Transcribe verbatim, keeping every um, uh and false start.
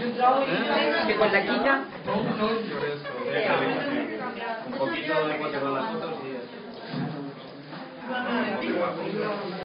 Que con la quita. Por eso, un poquito de cuatro con las fotos y ya está.